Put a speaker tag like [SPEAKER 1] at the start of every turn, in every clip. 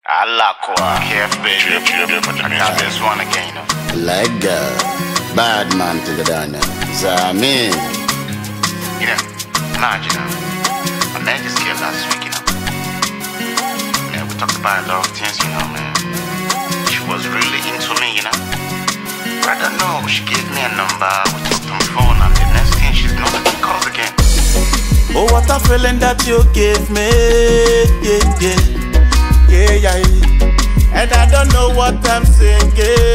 [SPEAKER 1] Alakwa, KF baby, I got this one again.
[SPEAKER 2] Like that, bad man to the diner. Zami.
[SPEAKER 1] You know, I met this girl last week, you know. Man, we talked about a lot of things, you know, man. She was really into me, you know. But I don't know, she gave me a number, we talked on the phone, and the next thing she's not making calls again.
[SPEAKER 3] Oh, what a feeling that you gave me, yeah. And I don't know what I'm singing,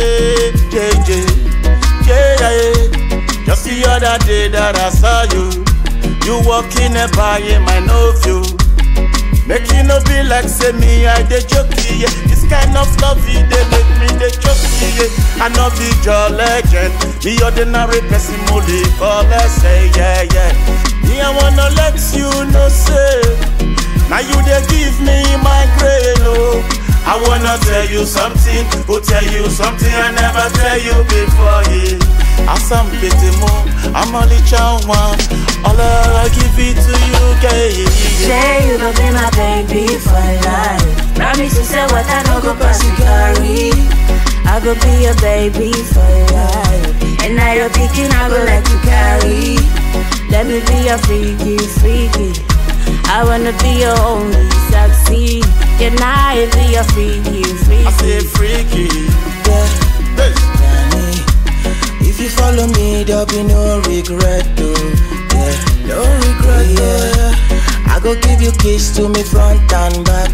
[SPEAKER 3] yeah. Just the other day that I saw you walking and buying my novio. Make you no be like say me, I dey joke, yeah. This kind of love, they make me dey joke, yeah. I no be your legend, the ordinary person only for let's say, yeah. Me, I wanna let you know, say, now you dey give me my grain, oh. I wanna tell you something, I never tell you before, yeah. Asam pete mo, I'm only child one. All I give it to you, yeah.
[SPEAKER 4] Say you gon' be my baby for life. Promise you say what I know go pass you carry. I go be your baby for life. And now you're picking, I go let you carry. Let me be your freaky. I wanna be your only sexy. And I be your freaky.
[SPEAKER 3] I say freaky,
[SPEAKER 5] yeah. Danny, if you follow me, there'll be no regret, though. Yeah, no regret, yeah. I go give you kiss to me front and back,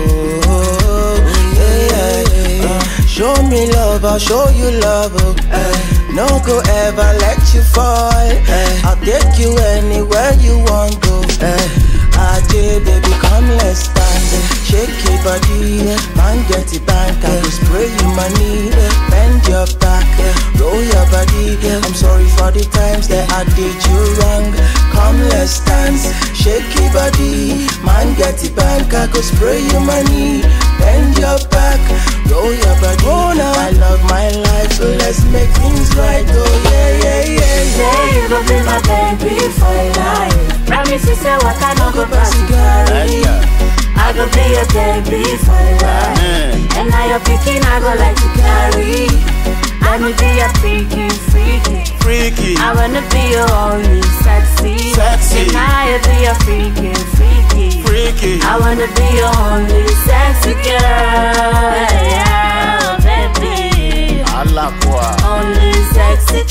[SPEAKER 5] oh, yeah. Show me love, I'll show you love, oh. No go ever let you fall. I'll take you anywhere you want go. Ajay, baby, come let's stand. Shake your body, man get it bank. I will spray you money, bend your back, roll your body. I'm sorry for the times that I did you wrong. Come let's dance, shake your body, man get it bank. I go spray you money, bend your back, roll your body. Oh, now I love my life, so let's make things right. Oh yeah.
[SPEAKER 4] Say you gon' be my baby for life. Promise you say what I know go pass you carry. I go be your baby for life. And now you're picking, I go like you carry. Let me be your freaky. I wanna be your only sexy. And now you be your freaky. I wanna be your only sexy girl, yeah, baby.
[SPEAKER 2] Alakwa.
[SPEAKER 4] Only sexy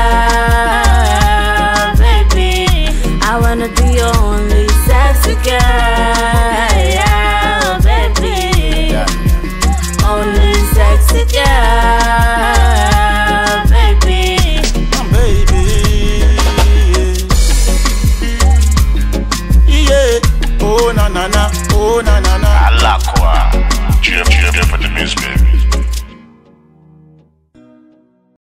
[SPEAKER 4] girl, baby. I wanna be your only sexy girl, yeah, baby. Only sexy girl, baby.
[SPEAKER 3] Yeah. Oh na.
[SPEAKER 1] Alakwa.